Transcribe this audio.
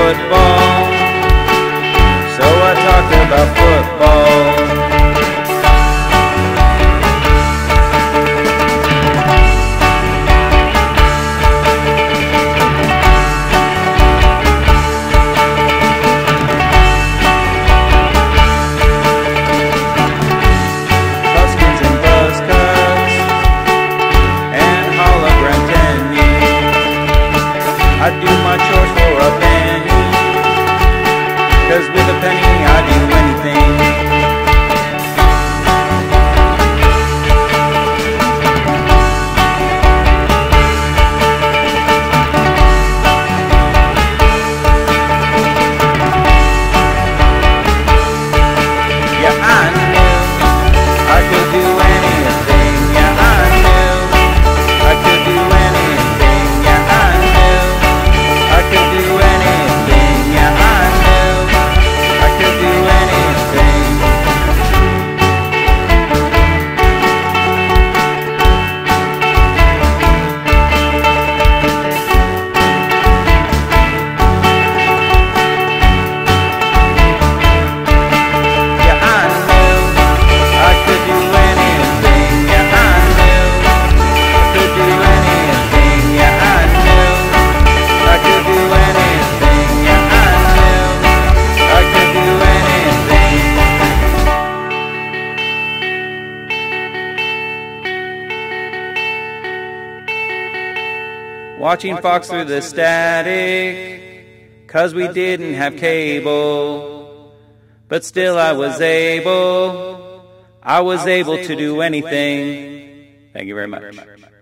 football. So I talked about football. I do my chores for a penny, 'cause with a penny I do anything. Yeah, I knew I could do anything. Yeah, I knew I could do anything. Yeah, I knew I could do anything, yeah, I knew I could do anything. Yeah, I knew I could do anything, yeah, I knew I could do anything, yeah, I knew I could do anything, yeah, I knew I could do anything. Watching Fox through the static, 'cause we didn't have cable, but still I was able to do anything. Thank you very much.